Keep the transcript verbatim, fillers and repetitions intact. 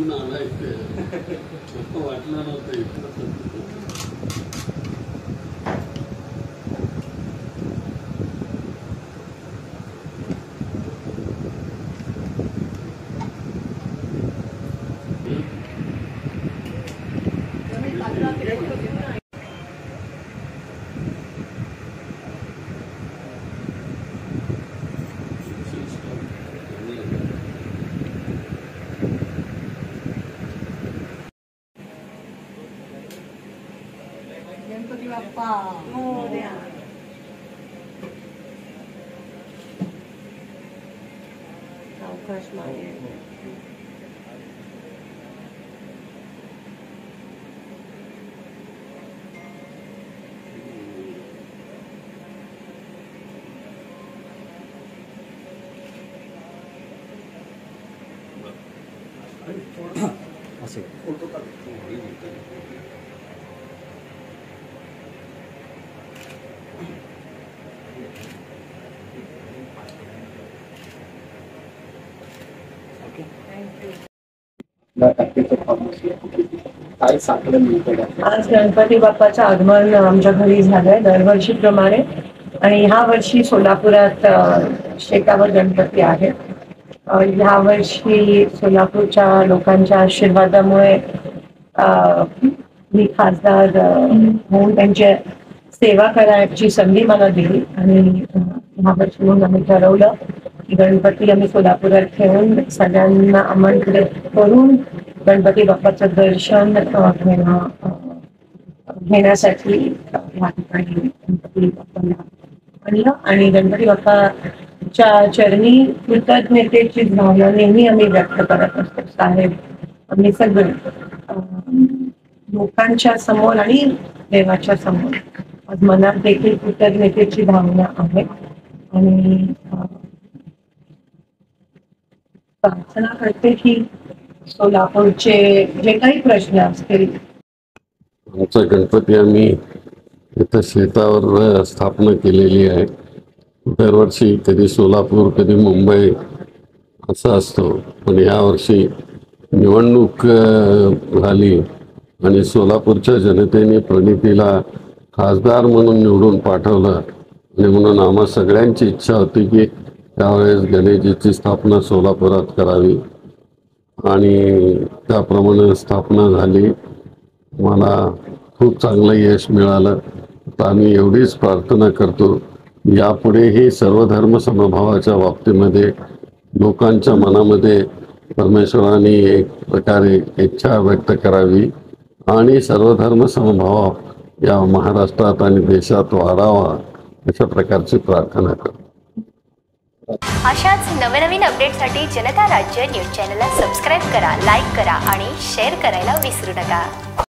घेऊन आलाय ते वाटलं नव्हतं इतकं. गणपती बाप्पा मोरया. सावकाश मागे. असे फोटो काढ. आज गणपती बाप्पाचं आगमन आमच्या घरी झालंय दरवर्षीप्रमाणे, आणि ह्या वर्षी सोलापुरात शेतावर गणपती आहे. ह्या वर्षी सोलापूरच्या लोकांच्या आशीर्वादामुळे मी खासदार होऊन त्यांची सेवा करायची संधी मला दिली, आणि ह्या वर्षी म्हणून आम्ही ठरवलं की गणपती आम्ही सोलापुरात ठेवून सगळ्यांना आमंत्रित करून गणपती बाप्पाचं दर्शन घेणं घेण्यासाठी या ठिकाणी गणपती बाप्पाला आणलं. आणि गणपती बाप्पाच्या चरणी कृतज्ञतेची भावना नेहमी आम्ही व्यक्त करत असतो. साहेब आम्ही सगळे लोकांच्या समोर आणि देवाच्या समोर आज मनात देखील कृतज्ञतेची भावना आहे, आणि प्रार्थना करते की सोलापूरचे जे काही प्रश्न असतील. आमचा गणपती आम्ही इथं शेतावर स्थापना केलेली आहे. दरवर्षी कधी सोलापूर कधी मुंबई असं असतो, पण यावर्षी निवडणूक झाली आणि सोलापूरच्या जनतेने प्रणितीला खासदार म्हणून निवडून पाठवलं, आणि म्हणून आम्हा सगळ्यांची इच्छा होती की त्यावेळेस गणेशजीची स्थापना सोलापुरात करावी, आणि त्याप्रमाणे स्थापना झाली. मला खूप चांगलं यश मिळालं. तर आम्ही एवढीच प्रार्थना करतो यापुढेही सर्वधर्म समभावाच्या बाबतीमध्ये लोकांच्या मनामध्ये परमेश्वराने एक प्रकारे इच्छा व्यक्त करावी, आणि सर्वधर्म समभाव या महाराष्ट्रात आणि देशात वाढावा अशा प्रकारची प्रार्थना करतो. अशाच नवनवीन अपडेटसाठी जनता राज्य न्यूज चॅनलला सबस्क्राईब करा, लाईक करा आणि शेअर करायला विसरू नका.